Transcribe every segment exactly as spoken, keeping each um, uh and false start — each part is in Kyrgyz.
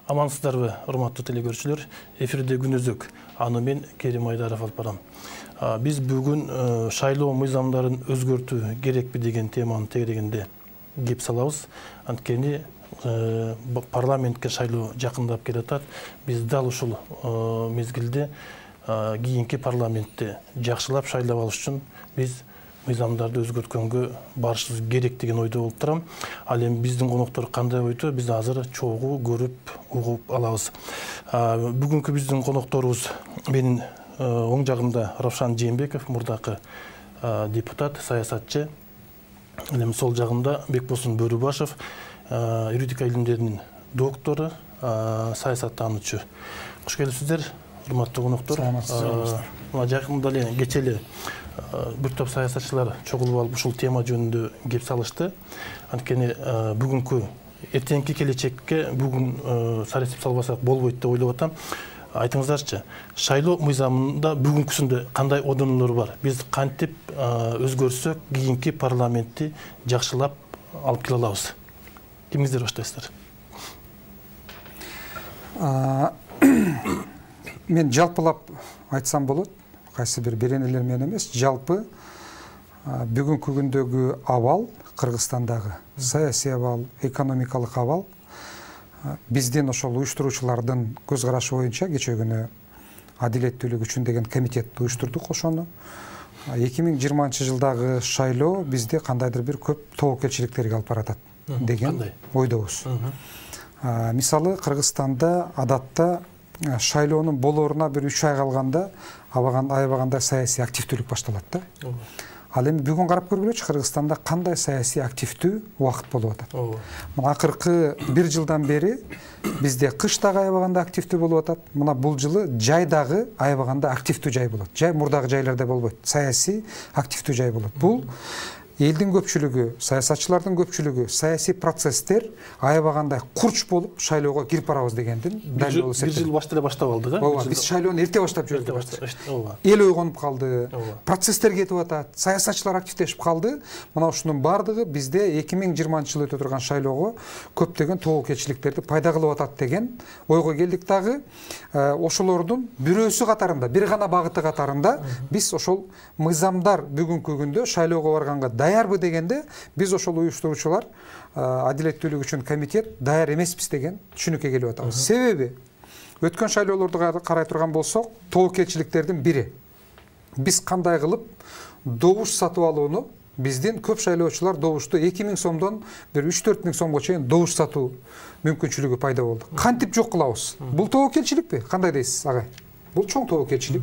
Амансыздарбы, урматтуу телекөрүүчүлөр. Эфирде күн өзөк. Аны мен Керим Айдаров алып барам. Биз бүгүн шайлоо мыйзамдарын өзгөртүү керекпи деген теманы тегерегинде кеп салабыз. Анткени парламентке шайлоо жакындап келатат. Биз дал ушул мезгилде кийинки парламентте жакшылап шайлап алыш үчүн биз мыйзамдарды өзгөрткөнгө барышыбыз керек деген ойдо болуп турам. Ал эми биздин коноктор кандай ойдо, биз азыр чогуу көрүп, угуп алабыз. Бүгүнкү биздин конокторубуз менин оң жагымда Равшан Жээнбеков, мурдакы депутат, саясатчы. Эми сол жагымда Бекбосун Бөрүбашев, юридика илимдеринин доктору, саясаттануучу. Кош келипсиздер, урматтуу коноктор. Мына жакында эле кече эле бир топ саясатчылар чогулуп алып ушул тема жөнүндө кеп салышты. Анткени бүгүнкү эртеңки келечекке бүгүн саресип салбасак болбойт деп ойлоп атам. Айтыңыздарчы, шайлоо мыйзамында бүгүнкүсүндө кандай одонулор бар? Биз кантип өзгөрсөк кийинки парламентти жакшылап алып келе алабыз? Кимиңиздер баштайсыздар? Мен жалпылап айтсам болот. Кайсы бир беренелер менен эмес, жалпы бүгүнкү күндөгү абал, Кыргызстандагы саясий абал, экономикалык абал биздин ошол уюштуруучулардын көз карашы боюнча кечээ күнү адилеттүүлүк үчүн деген комитет уюштурдук ошону. эки миң жыйырманчы жылдагы шайлоо бизде кандайдыр бир көп тобокелчиликтерге алып баратат деген ойдобуз. Мисалы, Кыргызстанда адатта шайлоонун болооруна бир үч ай калганда аябагандай саясий активдүүлүк башталат да. Ал эми бүгүн карап көргүлөчү, Кыргызстанда кандай саясий активдүү убакыт болуп атат. Мына акыркы бир жылдан бери бизде кыш дагы аябагандай активдүү болуп атат. Мына бул жылы жай дагы аябагандай активдүү жай болот. Жай мурдагы жайларда болбойт. Саясий активдүү жай болот. Бул элдин көпчүлүгү, саясатчылардын көпчүлүгү, саясий процесстер аябагандай курч болуп шайлоого кирип барабыз дегендин далил эсептейт. Бир жыл башта эле баштап алдык, э? Ооба, биз шайлоону эрте баштап жибердик. Эл ойгонуп калды, процесстер кетип атат, саясатчылар активдешип калды. Мына ушунун бардыгы бизде эки миң жыйырманчы жылы өтө турган шайлоого көптөгөн тобокелчиликтерди пайда кылып атат деген ойго келдик. Дагы ошолордун бирөөсү катарында, бир гана багыты катарында биз ошол мыйзамдар бүгүнкү күндө шайлоого барганга даярбы дегенде биз ошол уюштуруучулар адилеттүүлүк үчүн комитет даяр эмеспиз деген түшүнүккө келип атабыз. Себеби өткөн шайлоолорду карай турган болсок, тобокелчиликтердин бири биз кандай кылып добуш сатып алууну, биздин көп шайлоочулар добушту эки миң сомдон бир үч төрт миң сомго чейин добуш сатуу мүмкүнчүлүгү пайда болду. Кантип жок кылабыз? Бул тобокелчиликпи? Кандай дейсиз, агай? Бул чоң тобокелчилик.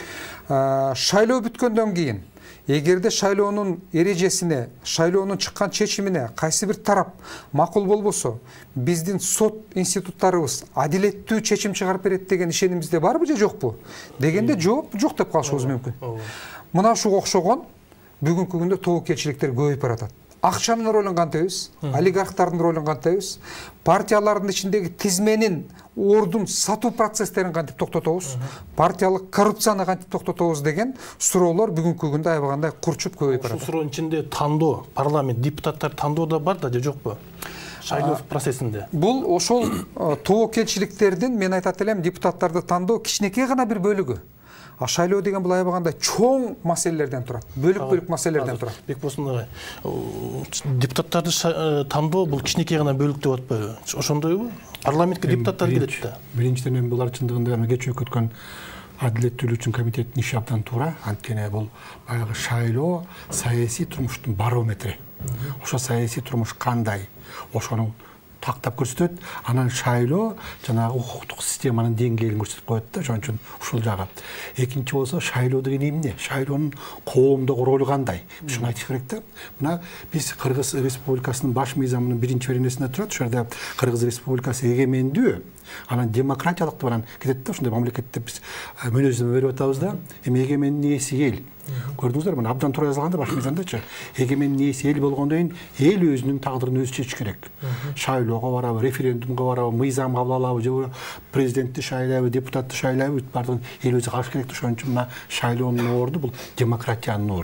Шайлоо бүткөндөн кийин эгерде шайлоонун эрежесине, шайлоонун чыккан чечимине кайсы бир тарап макул болбосо, биздин сот институттарыбыз адилеттүү чечим чыгарып берет деген ишенимибизде барбы же жокпу дегенде жооп жок деп калышыбыз мүмкүн. Мына ушуга окшогон бүгүнкү күндө тобокелчиликтер көбөйүп баратат. Акчанын ролун кантайбыз? Олигархтардын ролун кантайбыз? Партиялардын ичиндеги тизменин, ордун сатуу процесстерин кантип токтотобуз? Партиялык коррупцияны кантип токтотобуз деген суроолор бүгүнкү күндө аябагандай курчуп көбөйүп барат. Ушул суроонун ичинде тандоо, парламент, депутаттар тандоо да бар да же жокпу? Шайлоо процессинде. Бул ошол тобокелчиликтердин, мен айтат элем, депутаттарды тандоо кичинекей гана бир бөлүгү. А шайлоо деген бул аябагандай чоң маселелерден турат. Бөлүк-бөлүк маселелерден турат. Бекбосун агай, депутаттарды тандоо бул кичинекей гана бөлүк деп атпайбы? Ошондойбу? Парламентке депутаттар келет да. Биринчиден эми булар чындыгында кечээ өткөн адилеттүүлүк үчүн комитеттин иши абдан туура. Анткени бул баягы шайлоо саясий турмуштун барометри. Ошо саясий турмуш кандай? Ошону тактап көрсөтөт. Анан шайлоо жанагы укуктук системанын деңгээлин көрсөтүп коет да, ошон үчүн ушул жагы. Экинчи болсо, шайлоо деген эмне? Шайлоонун коомдогу ролу кандай? Ушуну айтыш керек да. Мына биз Кыргыз Республикасынын баш мыйзамынын биринчи беренесинде турат. Ошол жерде Кыргыз Республикасы эгемендүү, анан демократиялык деп анан кетет да, ушундай мамлекетте биз мөнөздөмө берип атабыз да. Эми эгемендүү ээси эл. Көрдүңүздөр, мына абдан туура жазылганда баш мыйзамдачы. Эгемендүү ээси эл болгондон кийин эл өзүнүн тагдырын өзү чечиш керек. Шайлоого барабы, референдумга барабы, мыйзам кабыл алабы, же президентти шайлайбы, депутатты шайлайбы, бардыгын эл өзү караш керек. Ошон үчүн мына шайлоонун орду бул демократиянын орду.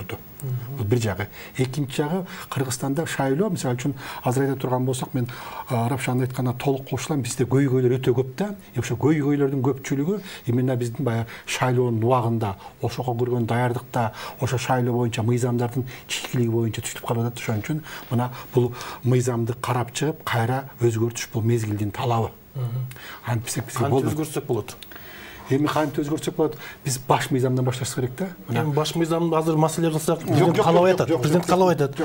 Бул бир жагы. Экинчи жагы Кыргызстанда шайлоо, мисалы үчүн азыр айта турган болсок, мен Рапшанын айтканына толук кошулам. Бизде көйгөйлөр өтө көп да. Ошо көйгөйлөрдүн көпчүлүгү именно биздин баягы шайлоонун убагында, ошого көргөн даярдыкта, ошо шайлоо боюнча мыйзамдардын чийкилиги боюнча түзүлүп калып атат. Ошон үчүн мына бул мыйзамды карап чыгып, кайра өзгөртүш бул мезгилдин талабы. Антипсек бизге болду. Кантип өзгөртсөк болот? Эми кантип өзгөртсөк болот? Биз баш мыйзамдан башташ керек да. Эми баш мыйзамды азыр маселе кылсак, президент каалабай атат. Президент каалабай атат.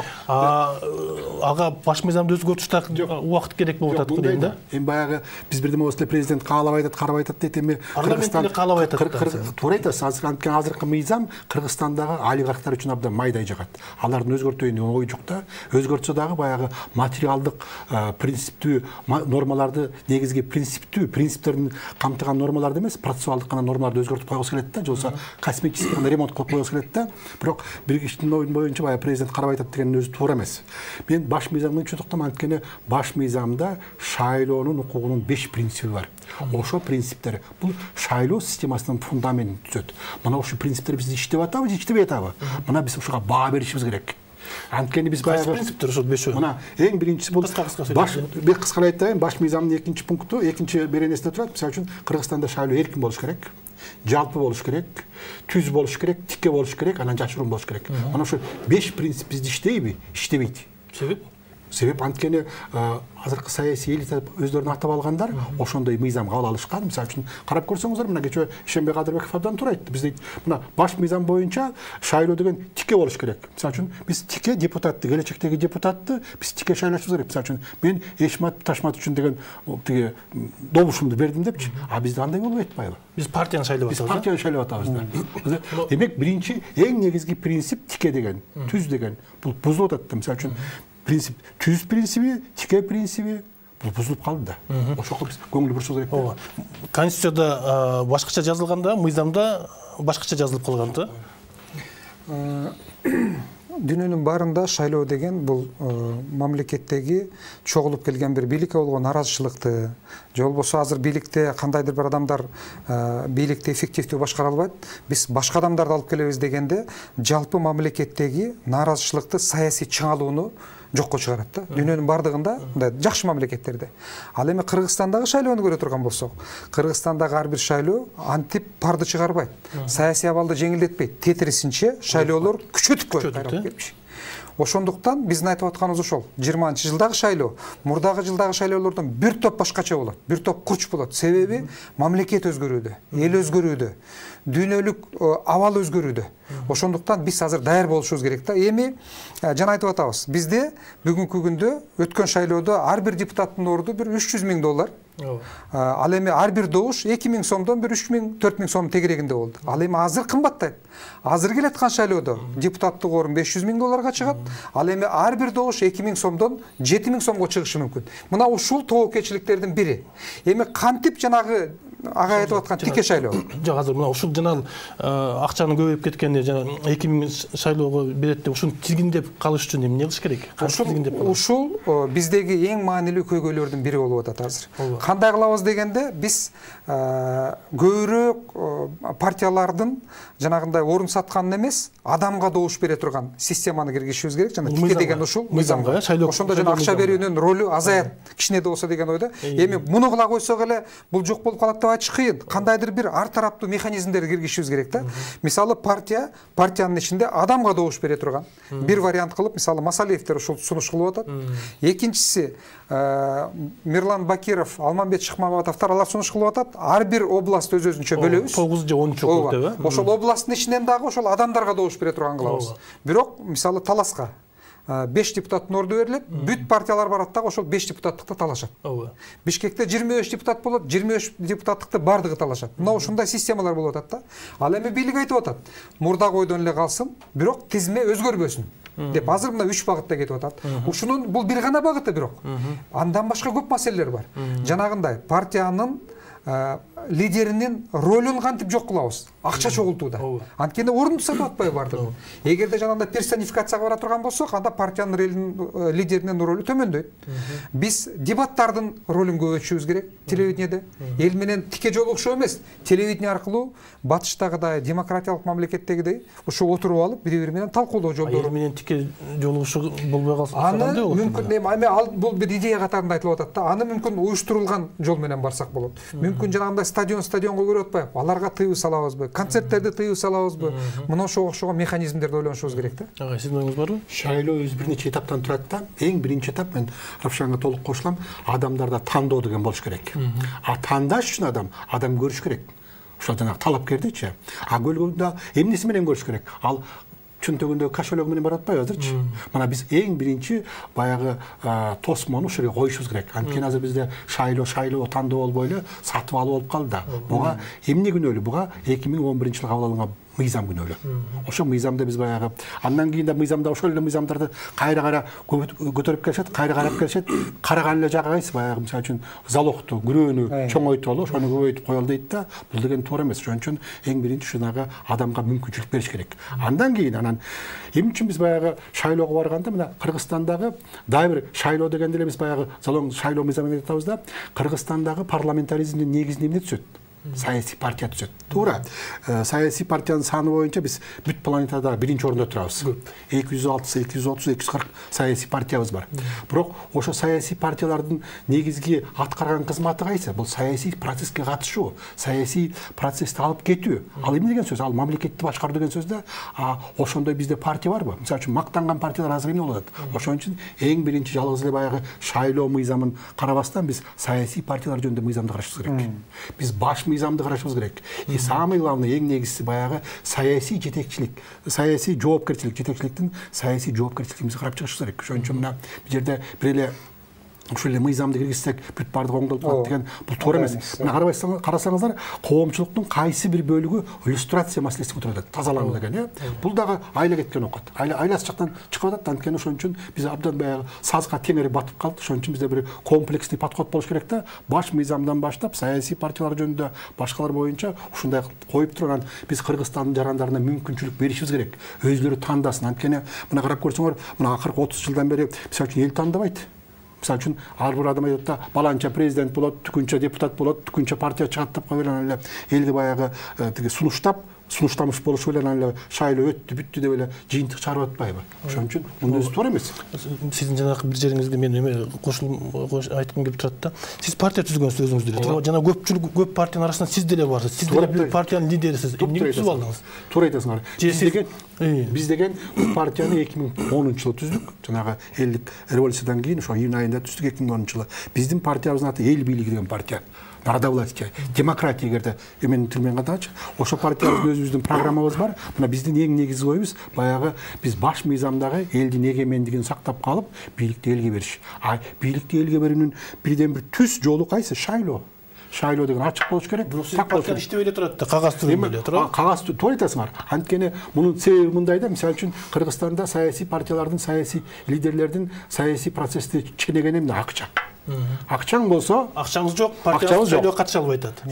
Ага баш мыйзамды өзгөртүш так убакыт керек болуп атат го дейм да. Эми баягы биз бирдеме болсо президент каалабай атат, карабай атат дейт. Эми Кыргызстан каалабай атат. Туура айтасыз. Азыр анткени азыркы мыйзам Кыргызстандагы олигархтар үчүн абдан майдай жагат. Алардын өзгөртөйүн ою жок да. Өзгөртсө дагы баягы материалдык принциптүү нормаларды, негизги принциптүү принциптерин камтыган нормаларды эмес, гана нормаларды өзгөртүп койгусу келет да, жолсо косметический ремонт кылып койгусу келет да. Бирок бир кишинин оюн боюнча баягы президент карабай атат дегенин өзү туура эмес. Мен баш мыйзамдын чоктоктом, анткени баш мыйзамда шайлоонун укугунун беш принциби бар. Ошо принциптер бул шайлоо системасынын фундаментин түзөт. Мына ошо принциптер биз иштеп атабы, иштебей атабы? Мына биз ошого баа беришибиз керек. Анткени биз баягы принциптер ошол бешөө. Мына эң биринчиси бул баш бир кыска айтайын, баш мыйзамдын экинчи пункту, экинчи беренесинде турат. Мисалы үчүн Кыргызстанда шайлоо эркин болуш керек, жалпы болуш керек, түз болуш керек, тикке болуш керек, анан жашыруун болуш керек. Мына ошо беш принцип бизде иштейби? Иштебейт. Себеп? Себеп анткени азыркы саясий элита өздөрүн атап алгандар ошондой мыйзам кабыл алышкан. Мисалы үчүн карап көрсөңүздөр, мына кечээ Ишенбек Кадырбеков абдан туура айтты. Биз дейт, мына баш мыйзам боюнча шайлоо деген тикке болуш керек. Мисалы үчүн биз тикке депутатты, келечектеги депутатты биз тикке шайлашыбыз керек. Мисалы үчүн мен Эшмат Ташмат үчүн деген тиги добушумду бердим депчи. А бизде андай болбой атпайбы? Биз партияны шайлап атабыз. Биз партияны шайлап атабыз да. Демек, биринчи эң негизги принцип тикке деген, түз деген бул бузулуп атат. Мисалы үчүн принцип түз принциби, тикке принциби бул бузулуп калды да. Ошого биз көңүл бурушубуз керек. Ооба. Конституцияда башкача жазылганда, мыйзамда башкача жазылып калган да. Дүйнөнүн баарында шайлоо деген бул мамлекеттеги чогулуп келген бир бийликке болгон наразычылыкты, же болбосо азыр бийликте кандайдыр бир адамдар бийликти эффективдүү башкара албайт, биз башка адамдарды алып келебиз дегенде жалпы мамлекеттеги наразычылыкты, саясий чыңалууну жокко чыгарат да. Дүйнөнүн бардыгында мындай жакшы мамлекеттерде. Ал эми Кыргызстандагы шайлоону көрө турган болсок, Кыргызстандагы ар бир шайлоо антип парды чыгарбайт. Саясий абалды жеңилдетпейт, тетирисинче шайлоолор күчөтүп коет. Ошондуктан биздин айтып атканыбыз ошол. жыйырманчы жылдагы шайлоо мурдагы жылдагы шайлоолордон бир топ башкача болот, бир топ курч болот. Себеби мамлекет өзгөрүүдө, эл өзгөрүүдө, дүйнөлүк абал өзгөрүүдө. Ошондуктан биз азыр даяр болушубуз керек да. Эми жана айтып атабыз. Бизде бүгүнкү күндө өткөн шайлоодо ар бир депутаттын орду бир үч жүз миң доллар. Ал эми ар бир добуш эки миң сомдон бир үч миң, төрт миң сом тегерегинде болду. Ал эми азыр кымбаттайт. Азыр келаткан шайлоодо депутаттык орун беш жүз миң долларга чыгат. Ал эми ар бир добуш эки миң сомдон жети миң сомго чыгышы мүмкүн. Мына ушул тобокелчиликтердин бири. Эми кантип жанагы ага айтып аткан тикке шайлоо? Жок, азыр мына ушул жанагы акчанын көбөйүп кеткени, жана эки миң шайлоого берет деп ушуну тизгиндеп калыш үчүн эмне кылыш керек? Ушул биздеги эң маанилүү көйгөйлөрдүн бири болуп атат азыр. Кандай кылабыз дегенде, биз көбүрөөк партиялардын жанагындай орун сатканын эмес, адамга добуш бере турган системаны киргизишибиз керек. Жана тикке деген ушул мыйзамга. Ошондо жана акча берүүнүн ролу азаят, кичине да болсо деген ойдо. Эми муну кыла койсок эле бул жок болуп калат деп айтыш кыйын. Кандайдыр бир ар тараптуу механизмдерди киргизишибиз керек да. Мисалы партия, партиянын ичинде адамга добуш бере турган бир вариант кылып, мисалы Масалиевдер ушул сунуш кылып атат. Экинчиси Мирлан Бакиров, Алмамбет Шыкмаматовдор алар сунуш кылып атат. Ар бир област өз өзүнчө бөлөбүз. тогуз же он чокулуп деп. Ошол областтын ичинен дагы ошол адамдарга добуш бере турган кылабыз. Бирок мисалы Таласка беш депутаттын орду берилет, бүт партиялар барат дагы ошол беш депутаттыкты талашат. Бишкекте жыйырма беш депутат болот, жыйырма беш депутаттыкты бардыгы талашат. Мына ушундай системалар болуп атат да. Ал эми бийлик айтып атат, мурдагы ойдон эле калсын, бирок тизме өзгөрбөсүн деп. Азыр мына үч багытта кетип атат. Ушунун бул бир гана багыты бирок. Андан башка көп маселелер бар. Жанагындай партиянын лидеринин ролун кантип жок кылабыз? Акча чогултууда. Анткени орунду сатып атпай бардыгы. Эгерде жанагындай персонификацияга бара турган болсок, анда партиянын лидеринин ролу төмөндөйт. Биз дебаттардын ролун көбөйтүшүбүз керек телевидениеде. Эл менен тике жолугушуу эмес, телевидение аркылуу батыштагыдай демократиялык мамлекеттегидей ошо отуруп алып, бири-бири менен талкуулоо жолдору. Эл менен тике жолугушуу болбой калса, аны мүмкүн эми ал бул бир идея катарында айтылып атат да. Аны мүмкүн уюштурулган жол менен барсак болот. Мүмкүн жанагындай стадион стадионго көрүп атпайбы? Аларга тыюу салабызбы? Концерттерди тыюу салабызбы? Мына ошого окшогон механизмдерди ойлонушубуз керек да. Ага, сиздин оюңуз барбы? Шайлоо өз бир нече этаптан турат да. Эң биринчи этап, мен Равшанга толук кошулам, адамдарда тандоо деген болуш керек. А тандаш үчүн адам адам көрүш керек. Ошол жанагы талапкердичи. А көлгөндө эмнеси менен көрүш керек? Ал чөнтөгүндөгү кошелек менен барып атпайбы азырчы? Мына биз эң биринчи баягы тосмону ушул жерге коюшубуз керек. Анткени азыр бизде шайлоо шайлоо тандоо болбой эле сатып алуу болуп калды да. Буга эмне күнөөлүү? Буга эки миң он биринчи жылы кабыл алынган мыйзам күнөөлүү. Ошол мыйзамда биз баягы андан кийин да мыйзамда ошол эле мыйзамдарды кайра-кайра көтөрүп келишет, кайра карап келишет. Караган эле жагы кайсы? Баягы мисалы үчүн залогту, күрөөнү чоңойтолу, ошону көбөйтүп коелу дейт да. Бул деген туура эмес. Ошон үчүн эң биринчи ушунага адамга мүмкүнчүлүк бериш керек. Андан кийин анан эмне үчүн биз баягы шайлоого барганда мына Кыргызстандагы дагы бир шайлоо дегенде эле биз баягы залог шайлоо мыйзамын айтабыз да. Кыргызстандагы парламентаризмдин негизин эмне түзөт? Саясий партия түзөт. Туура. Саясий партиянын саны боюнча биз бүт планетада биринчи орунда турабыз. эки жүз алтымыш, эки жүз отуз, эки жүз кырк саясий партиябыз бар. Бирок ошо саясий партиялардын негизги аткарган кызматы кайсы? Бул саясий процесске катышуу, саясий процессти алып кетүү. Ал эмне деген сөз? Ал мамлекетти башкаруу деген сөз да. А ошондой бизде партия барбы? Мисалы үчүн мактанган партиялар азыр эмне болуп атат? Ошон үчүн эң биринчи жалгыз эле баягы шайлоо мыйзамын карабастан биз саясий партиялар жөнүндө мыйзамды карашыбыз керек. Биз баш мыйзамды карашыбыз керек. И самый главный эң негизгиси баягы саясий жетекчилик, саясий жоопкерчилик, жетекчиликтин саясий жоопкерчилигибизди карап чыгышыбыз керек. Ошон үчүн мына бул жерде бир эле ушул эле мыйзамды киргизсек бүт бардыгы оңдолуп калат деген бул туура эмес. Мына карабайсаңар, карасаңыздар, коомчулуктун кайсы бир бөлүгү иллюстрация маселесин көтөрүп атат, тазалануу деген, э? Бул дагы айла кеткен окот. Айла айласы жактан чыгып атат, анткени ошон үчүн биз абдан баягы сазга теңири батып калды. Ошон үчүн бизде бир комплексный подход болуш керек да. Баш мыйзамдан баштап саясий партиялар жөнүндө, башкалар боюнча ушундай коюп турган биз Кыргызстандын жарандарына мүмкүнчүлүк беришибиз керек. Өзүлөрү тандасын. Анткени мына карап көрсөңөр, мына кырк отуз жылдан бери мисалы үчүн эл тандабайт. Мисалы үчүн ар бир адам айтат да, баланча президент болот, түкүнчө депутат болот, түкүнчө партия чыгат деп коюп эле элди баягы тиги сунуштап, сунуштамыш болушу менен эле шайлоо өттү, бүттү деп эле жыйынтык чыгарып атпайбы? Ошон үчүн мунун өзү туура эмес. Сиздин жанагы бир жериңизде мен эме кошулуп айткым келип турат да. Сиз партия түзгөнсүз өзүңүз деле. Жана көпчүлүк көп партиянын арасында сиз деле барсыз. Сиз деле бир партиянын лидерисиз. Эмне түзүп алдыңыз? Туура айтасыңар. Биз деген биз деген партияны эки миң онунчу жылы түздүк. Жанагы элдик революциядан кийин ошо июнь айында түздүк эки миң онунчу жылы. Биздин партиябыздын аты Эл бийлиги деген партия. Народовластие, демократия эгерде эмен тилмен катачы. Ошо партиябыздын өзүбүздүн программабыз бар. Мына биздин эң негизги оюбуз баягы биз баш мыйзамдагы элдин эгемендигин сактап калып, бийликти элге бериш. А бийликти элге берүүнүн бирден бир түз жолу кайсы? Шайлоо. Шайлоо деген ачык болуш керек. Так болуш керек. Иштебей эле турат да, кагаз түрүндө эле турат. Кагаз туура айтасыңар. Анткени мунун себеби мындай да, мисалы үчүн Кыргызстанда саясий партиялардын, саясий лидерлердин саясий процессти ченеген эмне? Акча. Акчаң болсо, акчаңыз жок, партияңыз шайлоого катыша албай атат.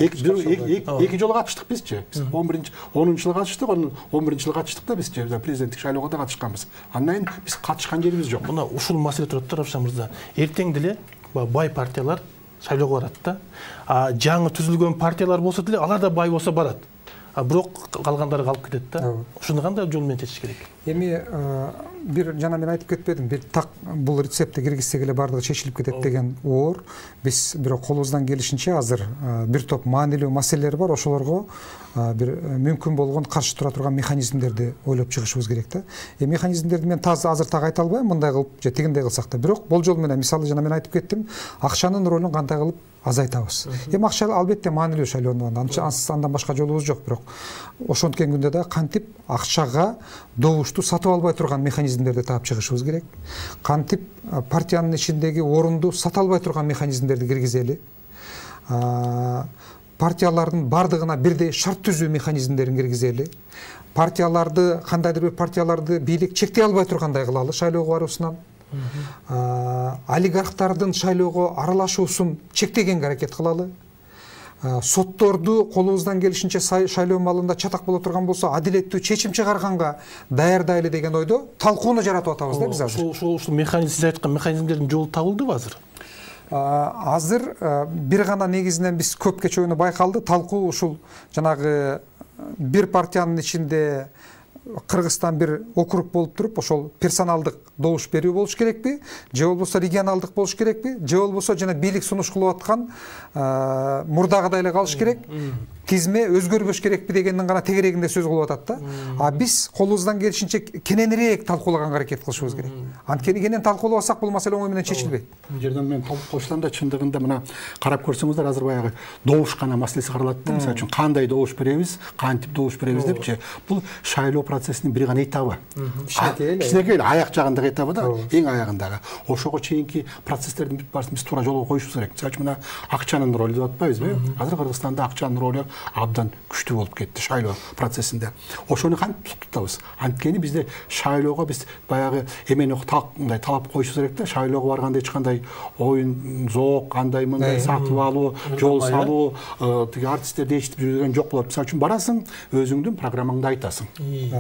Эки жолу катыштык бизчи. Биз он биринчи, онунчу жылы катыштык, анан он биринчи жылы катыштык да бизчи, президенттик шайлоого да катышканбыз. Андан кийин биз катышкан жерибиз жок. Мына ушул маселе турат да, Равшан мырза. Эртең деле бай партиялар шайлоого барат да. А жаңы түзүлгөн партиялар болсо деле алар да бай болсо барат. А бирок калгандары калып кетет да. Ушуну кандай жол менен чечиш керек? Эми бир жана мен айтып кетпедим, бир так бул рецептти киргизсек эле бардыгы чечилип кетет деген оор. Биз бирок колубуздан келишинче азыр бир топ маанилүү маселелер бар, ошолорго бир мүмкүн болгон каршы тура турган механизмдерди ойлоп чыгышыбыз керек да. Э механизмдерди мен таза азыр так айта албайм, мындай кылып же тигиндей кылсак да. Бирок бул жол менен мисалы жана мен айтып кеттим, акчанын ролун кандай кылып азайтабыз. Эми акча албетте маанилүү шайлоонун андан башка жолубуз жок, бирок ошенткен күндө да кантип акчага добушту сатып албай турган механизмдерди таап чыгышыбыз керек. Кантип партиянын ичиндеги орунду сата албай турган механизмдерди киргизели. Партиялардын бардыгына бирдей шарт түзүү механизмдерин киргизели. Партияларды, кандайдыр бир партияларды бийлик чектей албай тургандай кылалы шайлоого баруусунан. Олигархтардын шайлоого аралашуусун чектегенге аракет кылалы. сотторду колубуздан келишинче шайлоо маалында чатак боло турган болсо адилеттүү чечим чыгарганга даярдайлы деген ойдо талкууну жаратып атабыз да биз азыр. Ошол ушул механизм, сиз айткан механизмдердин жолу табылдыбы азыр? Азыр бир гана негизинен биз көп кечөөнү байкалды. Талкуу ушул жанагы бир партиянын ичинде Кыргызстан бир округ болуп туруп, ошол персоналдык добуш берүү болуш керекпи, же болбосо регионалдык болуш керекпи, же болбосо жана бийлик сунуш кылып аткан мурдагыдай эле калыш керек, тизме өзгөрбөш керекпи дегендин гана тегерегинде сөз кылып атат да. А биз колубуздан келишинче кененирээк талкуулаганга аракет кылышыбыз керек. Анткени кенен талкуулабасак бул маселе оңой менен чечилбейт. Бул жерден мен кошулам да, чындыгында мына карап көрсөңүздөр азыр баягы добуш гана маселеси каралат да. Мисалы үчүн кандай добуш беребиз, кантип добуш беребиз депчи. Бул шайлоо процессинин бир гана этабы. Кичинекей аяк жагындагы этабы да, эң аягындагы. Ошого чейинки процесстердин бүт баарысын биз туура жолго коюшубуз керек. Мисалы үчүн мына акчанын ролу деп атпайбызбы? Азыр Кыргызстанда акчанын ролу абдан күчтүү болуп кетти шайлоо процессинде. Ошону кантип тутабыз? Анткени бизде шайлоого биз баягы эмени мындай талап коюшубуз керек да. Шайлоого барганда эч кандай оюн, зоок, андай мындай сатып алуу, жол салуу, тиги артисттерди эчитип жүргөн жок болот. Мисалы үчүн барасың, өзүңдүн программаңды айтасың.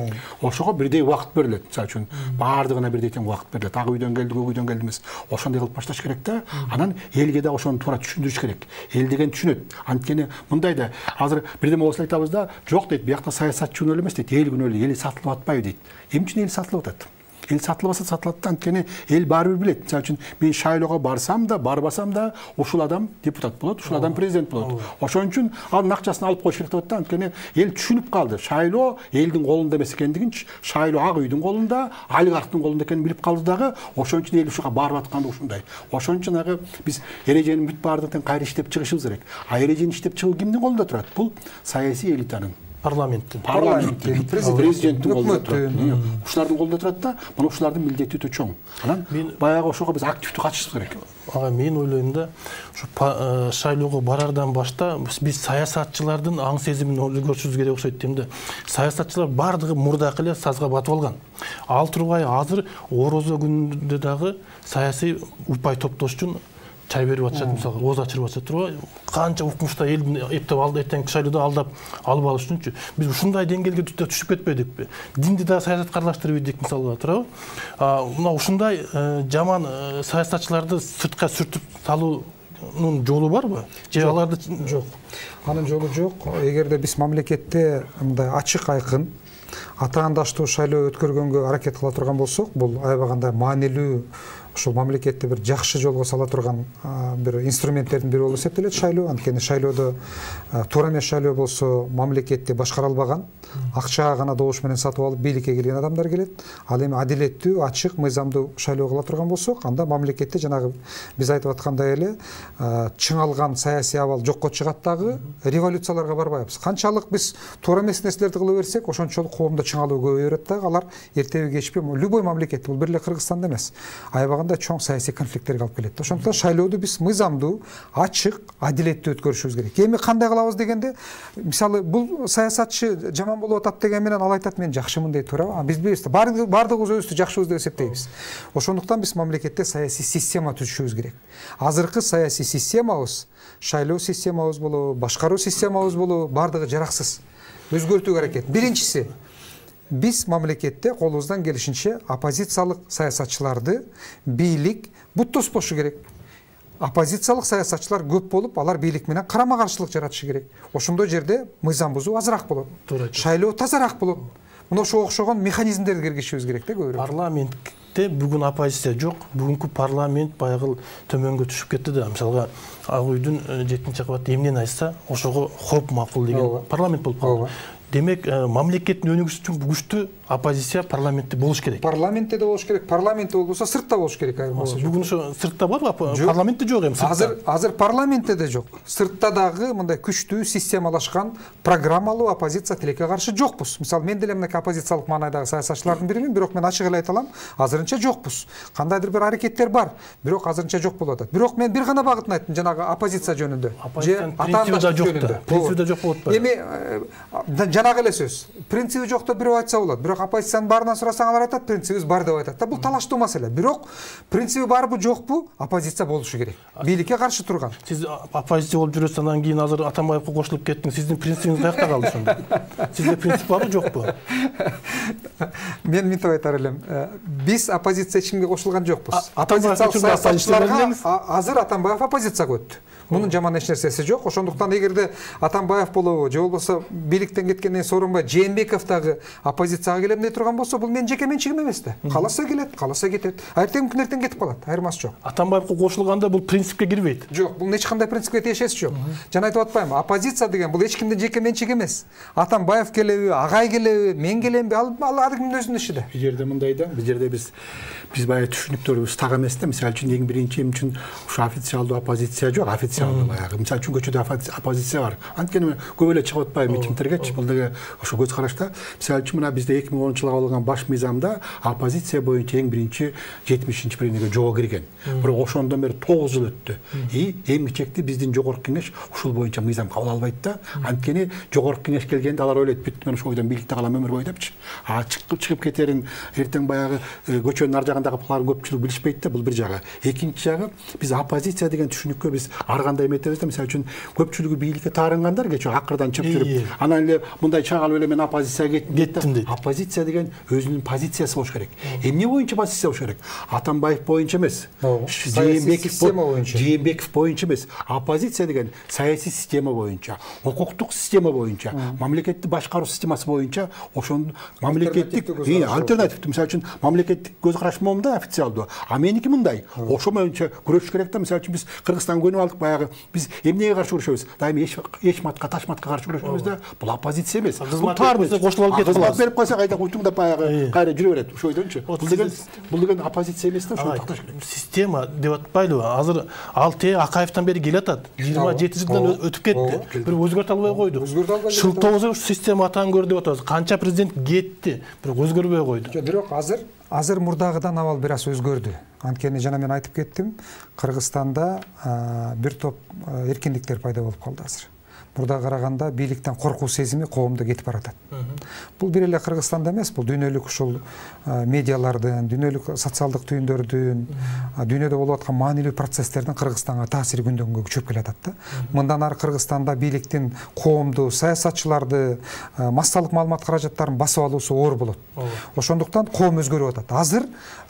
Ошого бирдей убакыт берилет. Мисалы үчүн баардыгына бирдей тең убакыт берилет. Ак үйдөн келди, көк үйдөн келди эмес. Ошондой кылып башташ керек да. Анан элге да ошону туура түшүндүрүш керек. Эл деген түшүнөт. Анткени мындай да азыр бирдеме болсо айтабыз да, жок дейт, биякта саясатчы күнөө эмес дейт, эл күнөө, эл сатылып атпайбы дейт. Эмне үчүн эл сатылып атат? Эл сатылбаса сатылат да, анткени эл баары бир билет. Мисалы үчүн мен шайлоого барсам да, барбасам да, ушул адам депутат болот, ушул адам президент болот. Ошон үчүн анын акчасын алып коюш керек деп атат да. Анткени эл түшүнүп калды. Шайлоо элдин колунда эмес экендигинчи, шайлоо ак үйдүн колунда, олигархтын колунда экенин билип калды дагы. Ошон үчүн эл ушуга барып атканды ушундай. Ошон үчүн агы биз эреженин бүт баардыгын кайра иштеп чыгышыбыз керек. А эрежени иштеп чыгуу кимдин колунда турат? Бул саясий элитанын, парламенттин, парламенттин, президенттин колунда турат. Ушулардын колунда турат да, мына ушулардын милдети өтө чоң. Анан баягы ошого биз активдүү катышышыбыз керек. Ага, мен ойлойм да, ушу шайлоого барардан башта биз саясатчылардын аң сезимин өзгөртүшүбүз керек окшойт дейм да. Саясатчылар бардыгы мурдакы эле сазга батып алган. Ал турбай азыр орозо күнүндө дагы саясий упай топтош үчүн чай берип атышат, мисалы, ооз ачырып атышат турбайбы? Канча укмушта элдин эптеп алды, эртеңки шайлоодо алдап алып алыш үчүнчү. Биз ушундай деңгээлге түшүп кетпедикпи? Динди да саясатка аралаштырып ийдик, мисалы, туурабы? Мына ушундай жаман саясатчыларды сыртка сүртүп салуунун жолу барбы? Же аларды жок. Анын жолу жок. Эгерде биз мамлекетте мындай ачык айкын атаандаштуу шайлоо өткөргөнгө аракет кыла турган болсок, бул аябагандай маанилүү, ушул мамлекетти бир жакшы жолго сала турган бир инструменттердин бири болуп эсептелет шайлоо. Анткени шайлоодо туура эмес шайлоо болсо мамлекетти башкара албаган, акчага гана добуш менен сатып алып бийликке келген адамдар келет. Ал эми адилеттүү, ачык, мыйзамдуу шайлоо кыла турган болсок, анда мамлекетте жанагы биз айтып аткандай эле чыңалган саясий абал жокко чыгат дагы, революцияларга барбайбыз. Канчалык биз туура эмес нерселерди кыла берсек, ошончолук коомдо чыңалуу көбөйө берет дагы. Алар эртеби кечпи любой мамлекет, бул бир эле Кыргызстанда эмес, аябаганда чоң саясий конфликттерге алып келет. Ошондуктан шайлоодо биз мыйзамдуу, ачык, адилеттүү өткөрүшүбүз керек. Эми кандай кылабыз дегенде, мисалы, бул саясатчы жаман болуп атат деген менен ал айтат, мен жакшымын дейт, туурабы? Биз билебиз, баардыгыбыз өзүбүздү жакшыбыз деп эсептейбиз. Ошондуктан биз мамлекетте саясий система түзүшүбүз керек. Азыркы саясий системабыз, шайлоо системабыз болобу, башкаруу системабыз болобу, баардыгы жараксыз. Өзгөртүүгө аракет. Биринчиси, биз мамлекетте колубуздан келишинче оппозициялык саясатчыларды бийлик буттоспошу керек. Оппозициялык саясатчылар көп болуп, алар бийлик менен карама каршылык жаратышы керек. Ошондой жерде мыйзам бузуу азыраак болот. Шайлоо тазараак болот. Мына ошого окшогон механизмдерди киргизишибиз керек да көбүрөөк. Парламентте бүгүн оппозиция жок. Бүгүнкү парламент баягы төмөнгө түшүп кетти да. Мисалга, Ак үйдүн жетинчи кабаты эмнени айтса, ошого хоп макул деген парламент болуп калды. Демек, мамлекеттин өнүгүшү үчүн күчтүү оппозиция парламентте болуш керек. Парламентте да болуш керек, парламентте болбосо сыртта болуш керек. Бүгүн ошо сыртта барбы? Парламентте жок эми сыртта. Азыр азыр парламентте да жок. Сыртта дагы мындай күчтүү системалашкан программалуу оппозиция тилекке каршы жокпуз. Мисалы, мен деле мындай оппозициялык маанайдагы саясатчылардын биримин, бирок мен ачык эле айта алам, азырынча жокпуз. Кандайдыр бир аракеттер бар, бирок азырынча жок болуп атат. Бирок мен бир гана багытын айттым, жанагы оппозиция жөнүндө. Же атаандаштык жөнүндө. Принципи да жок болуп атпайбы? Эми жанагы эле сөз. Принциби жок деп бирөө айтса болот. Бирок оппозициянын баарынан сурасаң алар айтат, принцибибиз бар деп айтат. Бул талаштуу маселе. Бирок принциби барбы жокпу, оппозиция болушу керек. Бийликке каршы турган. Сиз оппозиция болуп жүрөсүз, андан кийин азыр Атамбаевге кошулуп кеттиңиз. Сиздин принцибиңиз каякта калды сонда? Сизде принцип барбы жокпу? Мен мынтип айтар элем. Биз оппозиция ичимге кошулган жокпуз. Оппозициялык саясатчыларга азыр Атамбаев оппозицияга өттү. Мунун жаман эч нерсеси жок. Ошондуктан эгерде Атамбаев болобу, же болбосо бийликтен кеткенден Сооронбай Жээнбеков дагы оппозицияга келем дей турган болсо, бул менин жеке менчигим эмес да. Каласа келет, каласа кетет. Эртең күн эртең кетип калат. Айырмасы жок. Атамбаевге кошулганда бул принципке кирбейт. Жок, бул эч кандай принципке тиешеси жок. Жана айтып атпаймынбы, оппозиция деген бул эч кимдин жеке менчиги эмес. Атамбаев келеби, Агай келеби, мен келемби, ал ар кимдин өзүнүн иши да. Бул жерде мындай да, бул жерде биз биз баягы түшүнүктөрүбүз так эмес да. Мисалы үчүн эң биринчи эми үчүн ушу официалдуу оппозиция жок, официалдуу баягы. Мисалы үчүн көчөдө оппозиция бар. Анткени көп эле чыгып атпайбы митингдергечи, бул деге ошо көз карашта. Мисалы үчүн мына бизде эки миң онунчу жылга кабыл алган баш мыйзамда оппозиция боюнча эң биринчи жетимишинчи биринеге жоо кирген. Бирок ошондон бери тогуз жыл өттү. И эң кичекти биздин жогорку кеңеш ушул боюнча мыйзам кабыл албайт да. Анткени жогорку кеңеш келгенде алар ойлойт, бүт мен ошол бойдон бийликте калам өмүр бою депчи. А чыгып чыгып кетерин эртең баягы көчөнүн ар жагындагы пуларын көпчүлүк билишпейт да, бул бир жагы. Экинчи жагы, биз оппозиция деген түшүнүккө биз ар кандай эметебиз да. Мисалы үчүн көпчүлүгү бийликке таарынгандар кечээ акырдан чыгып жүрүп, анан эле мындай чагал эле мен оппозицияга кеттим дейт. Оппозиция деген өзүнүн позициясы болуш керек. Эмне боюнча позиция болуш керек? Атамбаев боюнча эмес. Жээнбеков боюнча эмес. Оппозиция деген саясий система боюнча, укуктук система боюнча, мамлекеттик башкаруу системасы боюнча ошону мамлекеттик альтернативдүү, мисалы үчүн мамлекеттик көз караш момундай официалдуу, а меники мындай. Ошо боюнча күрөшүш керек да. Мисалы үчүн биз Кыргызстан көнүп алдык баягы. Биз эмнеге каршы күрөшөбүз? Дайыма эч эч матка, таш матка каршы күрөшөбүз да. Бул оппозиция эмес. Бул таарбыз. Кошулуп алып кетип калабыз. Берип койсо кайда куйтуңда баягы кайра жүрө берет. Ошо ойдончу. Бул деген бул деген оппозиция эмес да, ошону такташ керек. Система деп атпайлыбы? Азыр ал те Акаевтан бери келатат. жыйырма жети жылдан өтүп кетти. Бир өзгөртө албай койдук. Шылтоозо система атаан көр деп атабыз. Канча президент кетти, бирок өзгөрбөй койду. Бирок азыр азыр мурдагыдан абал бир аз өзгөрдү. Анткени жана мен айтып кеттим, Кыргызстанда бир топ эркиндиктер пайда болуп калды азыр. Мурда караганда бийликтен коркуу сезими коомдо кетип баратат. Бул бир эле Кыргызстанда эмес, бул дүйнөлүк ушул медиалардын, дүйнөлүк социалдык түйүндөрдүн, дүйнөдө болуп аткан маанилүү процесстердин Кыргызстанга таасири күндөн күнгө күчөп келатат да. Мындан ары Кыргызстанда бийликтин коомду, саясатчыларды, массалык маалымат каражаттарын басып алуусу оор болот. Ошондуктан коом өзгөрүп атат. Азыр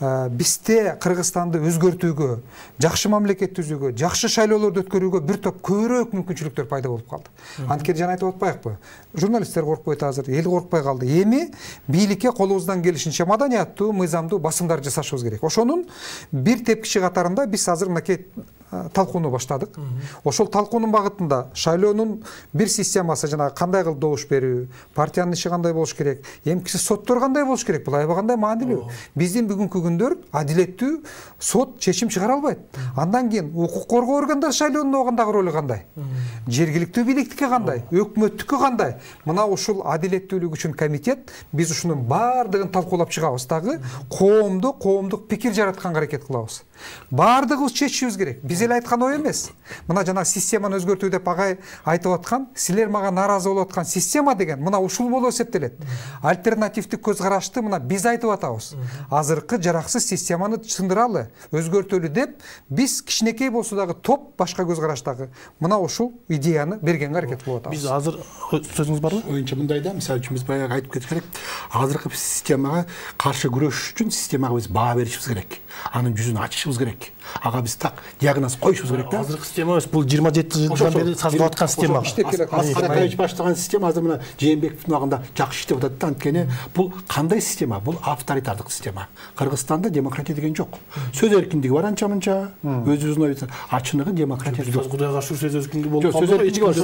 бизде Кыргызстанды өзгөртүүгө, жакшы мамлекет түзүүгө, жакшы шайлоолорду өткөрүүгө бир топ көбүрөөк мүмкүнчүлүктөр пайда болуп калды. Анткени жана айтып атпайбы? Журналисттер коркпойт азыр, эл коркпой калды. Эми бийликке колубуздан келишинче маданияттуу, мыйзамдуу басымдар жасашыбыз керек. Ошонун бир тепкичи катарында биз азыр мынакей талкууну баштадык. Ошол талкуунун багытында шайлоонун бир системасы, жана кандай кылып добуш берүү, партиянын иши кандай болуш керек, эмкиси соттор кандай болуш керек, бул аябай кандай маанилүү. Биздин бүгүнкү күндөр адилеттүү сот чечим чыгара албайт. Андан кийин укук коргоо органдары шайлоонун огондагы ролу кандай? Жергиликтүү бийликтикке кандай? Өкмөттүккө кандай? Мына ушул адилеттүүлүк үчүн комитет биз ушунун баардыгын талкуулап чыгабыз дагы, коомду, коомдук пикир жаратканга аракет кылабыз. Баардыгыбыз чечишибиз керек. Биз эле айткан ой эмес. Мына жана системаны өзгөртүү деп агай айтып аткан, силер мага нааразы болуп аткан система деген мына ушул болуп эсептелет. Альтернативдик көз карашты мына биз айтып атабыз. Азыркы жараксыз системаны чындыралы, өзгөртөлү деп биз кичинекей болсо дагы топ башка көз караштагы мына ушул идеяны бергенге аракет кылып атабыз. Биз азыр сөзүңүз барбы? Оюнча мындай да, мисалы үчүн биз баягы айтып кетиш керек. Азыркы системага каршы күрөшүш үчүн системага биз баа беришибиз керек. Анын жүзүн ачышыбыз керек. Ага биз так диагноз коюшубуз керек да. Азыркы система эмес, бул жыйырма жети жылдан бери созулуп аткан система. Аскар баштаган система азыр мына Жээнбековдун убагында жакшы иштеп атат да. Анткени бул кандай система? Бул авторитардык система. Кыргызстанда демократия деген жок. Сөз эркиндиги бар анча-мынча, өзүбүздүн ойбузда, а чыныгы демократия жок. Кудайга каршы сөз эркиндиги болуп калды. Сөз эркиндиги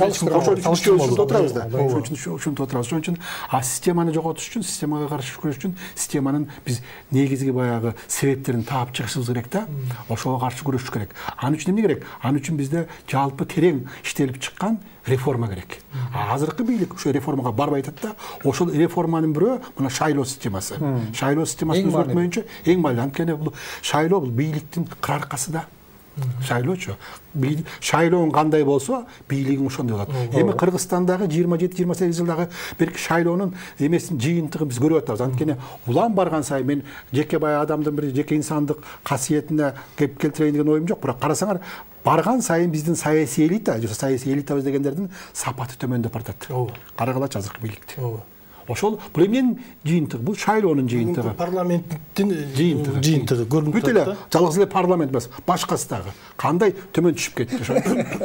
ошол турабыз да. Ошентип отурабыз. Ошон үчүн а системаны жоготуш үчүн, системага каршы күрөш үчүн системанын биз негизги баягы себептерин таап чыгышыбыз керек да. Ошого каршы күрөшүш керек. Анын үчүн эмне керек? Анын үчүн бизде жалпы терең иштелип чыккан реформа керек. Азыркы бийлик ошо реформага барбай атат да. Ошол реформанын бирөө мына шайлоо системасы. Шайлоо системасын өзгөртмөйүнчө эң маанилүү. Анткени бул шайлоо бул бийликтин кыр аркасы да. Шайлоочу. Шайлоон кандай болсо, бийлигиң ошондой болот. Эми Кыргызстандагы жыйырма жети жыйырма сегиз жылдагы бир шайлоонун эмесин жыйынтыгын биз көрүп атабыз. Анткени улам барган сайын мен жеке бай адамдын бир жеке инсандык касиетине кеп келтирейин деген оюм жок. Бирок карасаңар, барган сайын биздин саясий элита, же саясий элитабыз дегендердин сапаты төмөндөп баратат. Карагылачы азыркы бийликти. Ошол бул эмненин жыйынтыгы? Бул шайлоонун жыйынтыгы. Парламенттин жыйынтыгы. Жыйынтыгы көрүнүп бүт эле жалгыз эле парламент эмес, башкасы дагы кандай төмөн түшүп кетти ошо.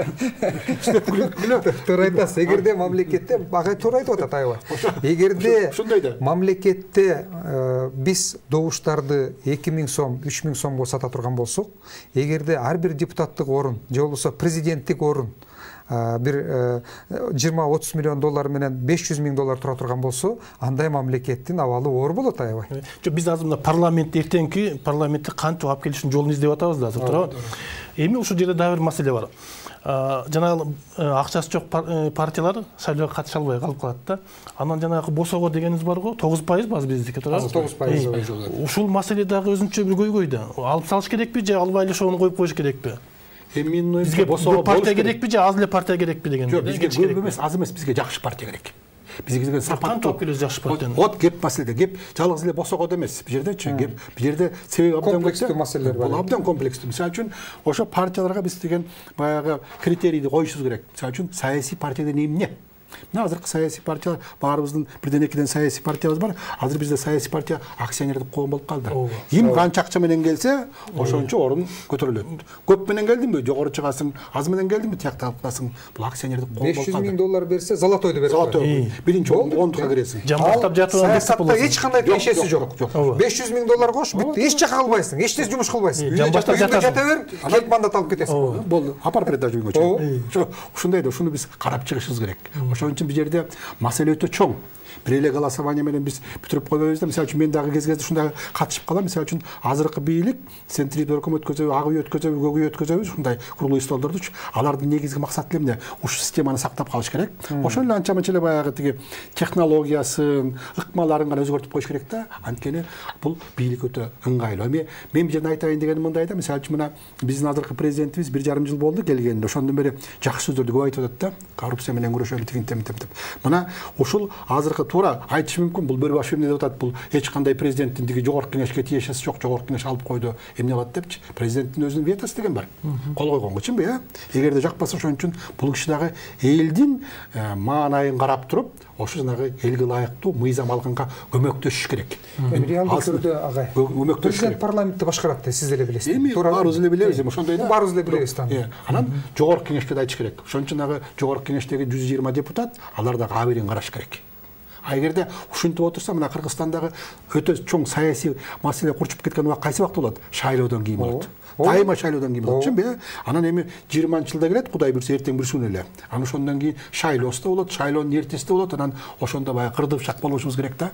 Туура айтасыз. Эгерде мамлекетте агай туура айтып атат аябай. Эгерде мамлекетте биз добуштарды эки миң сом, үч миң сомго сата турган болсок, эгерде ар бир депутаттык орун же болбосо президенттик орун бир жыйырма отуз миллион доллар менен беш жүз миң доллар тура турган болсо, андай мамлекеттин абалы оор болот аябай. Жок, биз азыр мына парламент эртеңки парламентте кантип алып келиштин жолун издеп атабыз да азыр, туурабы? Эми ушул жерде дагы бир маселе бар. Жанагы акчасы жок партиялар шайлоого катыша албай калып калат да. Анан жанагы босого дегенибиз бар го, тогуз пайыз баз биздики, туурабы? тогуз пайыз. Ушул маселе дагы өзүнчө бир көйгөй да. Алып салыш керекпи же албай эле ошону коюп коюш керекпи? Эмин бизге босого партия керекпи же аз эле партия керекпи деген. Жок, бизге көп эмес, аз эмес, бизге жакшы партия керек. Бизге деген сапаттуу келет жакшы партияны. Вот кеп маселеде, кеп жалгыз эле босого эмес. Бул жердечи, кеп бул жерде себеп абдан комплекстүү маселелер бар. Бул абдан комплекстүү. Мисалы үчүн ошо партияларга биз деген баягы критерийди коюшубуз керек. Мисалы үчүн саясий партия деген эмне? Мына азыркы саясий партиялар, баарыбыздын бирден экиден саясий партиябыз бар. Азыр бизде саясий партия акционердик коом болуп калды. Ким канча акча менен келсе, ошончо орун көтөрүлөт. Көп менен келдимби, жогору чыгасың, аз менен келдимби, тиякта алып каласың. Бул акционердик коом болуп калды. беш жүз миң доллар берсе, золотойду берет. Золотой. Биринчи ондукка киресиң. Жамбактап жатып саясатта эч кандай тиешеси жок. беш жүз миң доллар кош, бүт эч жака кылбайсың, эч нерсе жумуш кылбайсың. Жамбактап жата бер, келип мандат алып кетесиң. Болду. Апарып берет даже үйгө. Ушундай да, ушуну биз карап чыгышыбыз керек. Ошон үчүн бул жерде маселе өтө чоң. Бир эле голосование менен биз бүтүрүп койбойбуз да. Мисалы үчүн мен дагы кез-кезде ушундай катышып калам. Мисалы үчүн азыркы бийлик центрибөркөм өткөзөбү, ак үй өткөзөбү, көк үй өткөзөбү, ушундай круглый столдордучу. Алардын негизги максаты эмне? Ушул системаны сактап калыш керек. Ошол эле анча-мынча эле баягы тиги технологиясын, ыкмаларын гана өзгөртүп коюш керек да. Анткени бул бийлик өтө ыңгайлуу. Эми мен бул жерде айтайын дегеним мындай да. Мисалы үчүн мына биздин азыркы президентибиз бир жарым жыл болду келгенде. Ошондон бери жакшы сөздөрдү көп айтып атат да. Коррупция менен күрөшөлү тигинтем деп. Мына ушул азыркы туура айтыш мүмкүн, бул бөр баш эмне деп атат, бул эч кандай президенттин диги жогорку кеңешке тиешеси жок, жогорку кеңеш алып койду, эмне кылат депчи. Президенттин өзүнүн ветосы деген бар. Кол койгонго үчүнбү, э? Эгерде жакпаса ошон үчүн бул киши дагы элдин маанайын карап туруп, ошо жанагы элге ылайыктуу мыйзам алганга көмөктөшүш керек. Реалдуу түрдө агай. Көмөктөшүш керек. Парламентти башкарат да, сиз деле билесиз. Баарыбыз эле билебиз, ошондой да. Баарыбыз эле билебиз да. Анан жогорку кеңешке да айтыш керек. Ошон үчүн дагы жогорку кеңештеги жүз жыйырма депутат, алар дагы абийирин караш керек. А эгерде ушинтип отурса, мына Кыргызстандагы өтө чоң саясий маселе курчуп кеткен убакыт кайсы убакта болот? Шайлоодон кийин болот. Дайыма шайлоодон кийин болот, түшүнбү? Анан эми жыйырманчы жылда келет, Кудай буйрса эртең бир күн эле. Анан ошондон кийин шайлоосу да болот, шайлоонун эртеси да болот. Анан ошондо баягы кырдып шак болушубуз керек да.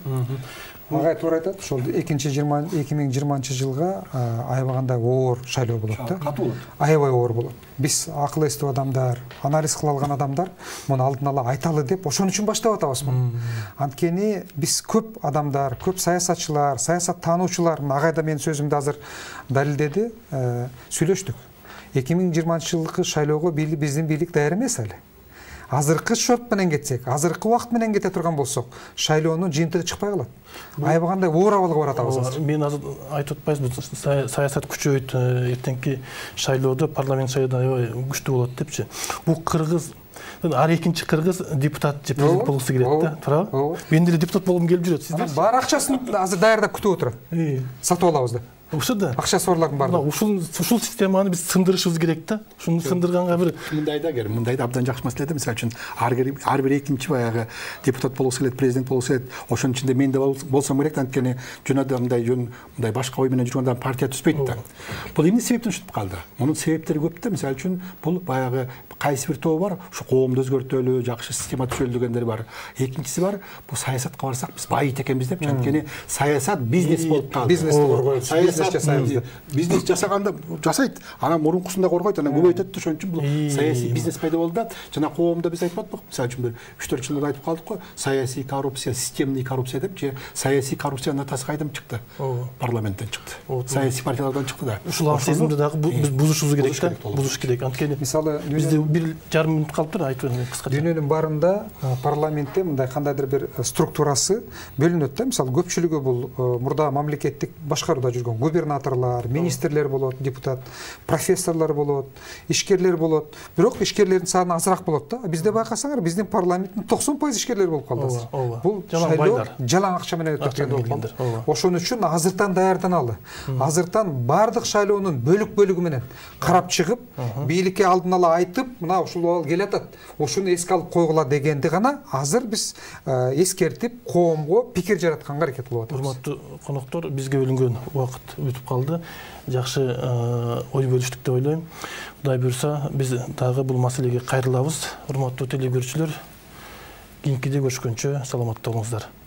Агай туура айтат. Ошол эки миң жыйырманчы жылга аябагандай оор шайлоо болот да. Катуу болот. Аябай оор болот. Биз акыл эстүү адамдар, анализ кыла алган адамдар муну алдын ала айталы деп ошон үчүн баштап атабыз муну. Анткени биз көп адамдар, көп саясатчылар, саясат таануучулар, агайда менин сөзүмдү азыр далилдеди, сүйлөштүк. эки миң жыйырманчы жылкы шайлоого биздин бийлик даяр эмес али. Азыркы шот менен кетсек, азыркы убакыт менен кете турган болсок, шайлоонун жыйынтыгы чыкпай калат. Аябагандай оор абалга баратабыз азыр. Мен азыр айтып атпайсызбы, саясат күчөйт, эртеңки шайлоодо парламент шайлоодо аябай күчтүү болот депчи. Бул кыргыз ар экинчи кыргыз депутат же президент болгусу келет да, туурабы? Мен деле депутат болгум келип жүрөт. Сиздер бар акчасын азыр даярдап күтүп отурат. Сатып алабыз да. Ушул да. Акча сорлардын баардыгы. Ушул ушул системаны биз сындырышыбыз керек да. Ушуну сындырганга бир мындай да кер, мындай да абдан жакшы маселе да. Мисалы үчүн ар бир экинчи баягы депутат болгусу келет, президент болгусу келет. Ошонун ичинде мен да болсом керек, анткени жөн адам мындай жөн мындай башка ой менен жүргөн адам партия түзбөйт да. Бул эмне себептен ушинтип калды? Мунун себептери көп да. Мисалы үчүн бул баягы кайсы бир тобу бар, ушу коомду өзгөртөлү, жакшы система түзөлү дегендер бар. Экинчиси бар, бул саясатка барсак биз байыт экенбиз деп, анткени саясат бизнес болуп калды. Бизнес коргойт. Саясат бизнес жасайбыз деп. Бизнес жасаганда жасайт, анан мурункусунда коргойт, анан көбөйтөт да, ошон үчүн бул саясий бизнес пайда болду да. Жана коомдо биз айтып атпакпы, мисалы үчүн бир үч төрт жыл айтып калдык го, саясий коррупция, системный коррупция деп, же саясий коррупциянын атасы кайдан чыкты? Парламенттен чыкты. Саясий партиялардан чыкты да. Ушул сезимди дагы биз бузушубуз керек да, бузуш керек. Анткени мисалы бизде бир жарым мүнөт калыптыр, айтып бериңиз кыскача. Дүйнөнүн баарында парламентте мындай кандайдыр бир структурасы бөлүнөт да. Мисалы көпчүлүгү бул мурда мамлекеттик башкарууда жүргөн губернаторлор, министрлер болот, депутат, профессорлор болот, ишкерлер болот. Бирок ишкерлердин саны азыраак болот да. Бизде байкасаңар, биздин парламенттин токсон пайыз ишкерлер болуп калды азыр. Бул шайлоо жалаң акча менен өтөт деген болуп калды. Ошон үчүн азыртан даярданалы. Азыртан баардык шайлоонун бөлүк-бөлүгү менен карап чыгып, бийликке алдын ала айтып, мына ушул келатат, ушуну эске алып койгула дегенди гана азыр биз эскертип, коомго пикир жаратканга аракет кылып атабыз. Урматтуу коноктор, бизге бөлүнгөн убакыт өтүп калды. Жакшы ой бөлүштүк деп ойлойм. Кудай буйрса, биз дагы бул маселеге кайрылабыз. Урматтуу теле көрүүчүлөр, кийинкиде көрүшкөнчө саламатта болуңуздар.